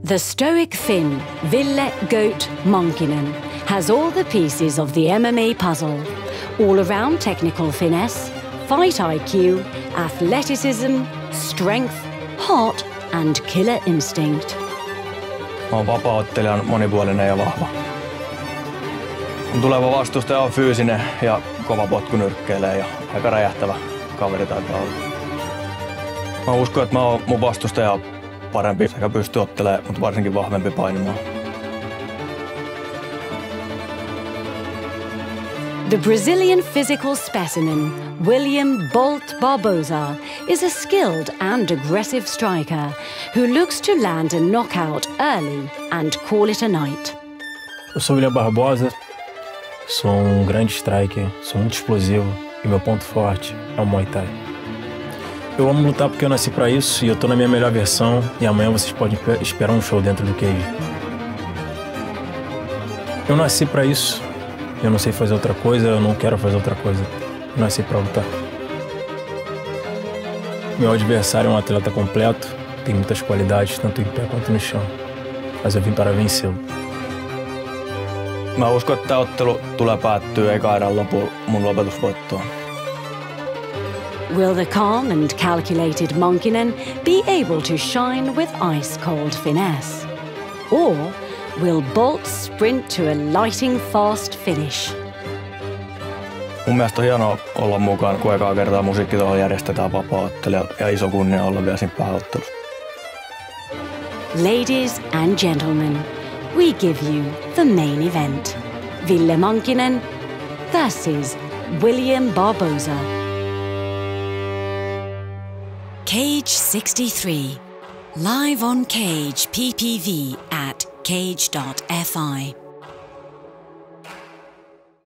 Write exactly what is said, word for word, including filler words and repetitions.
The stoic Finn, Ville Goat Monkinen, has all the pieces of the M M A puzzle. All-around technical finesse, fight I Q, athleticism, strength, heart and killer instinct. Mä oon vapaa-ottelijan monipuolinen ja vahva. Mun tuleva vastustaja on fyysinen ja kova potku nyrkkeilee ja aika räjähtävä kaveri taitaa olla. Mä uskon, että mä oon mun vastustaja parempi sekä pystyy ottelemaan, mutta varsinkin vahvempi painimaan. The Brazilian physical specimen, William Bolt Barbosa, is a skilled and aggressive striker who looks to land a knockout early and call it a night. Eu sou William Barbosa, sou um grande striker, sou muito explosivo e meu ponto forte é o Muay Thai. Eu amo lutar porque eu nasci pra isso e eu tô na minha melhor versão e amanhã vocês podem esperar um show dentro do cage. Eu nasci pra isso, eu não sei fazer outra coisa, eu não quero fazer outra coisa. Eu nasci pra lutar. Meu adversário é um atleta completo, tem muitas qualidades, tanto em pé quanto no chão. Mas eu vim para vencê-lo. Mä uskon, että tämä ottelu tulee päättyä eikä erään lopulla mun lopetusvoittoon. Will the calm and calculated Monkinen be able to shine with ice-cold finesse? Or will Bolt sprint to a lighting fast finish? Mun mielestä on hienoa olla mukaan, kun ekaa kertaa musiikkitohon järjestetään vapaa-ottelijalle ja iso kunnia olla vielä siinä pääottelussa. Ladies and gentlemen, we give you the main event. Ville Monkinen versus William Barbosa. Cage sixty-three, live on Cage P P V at cage dot F I.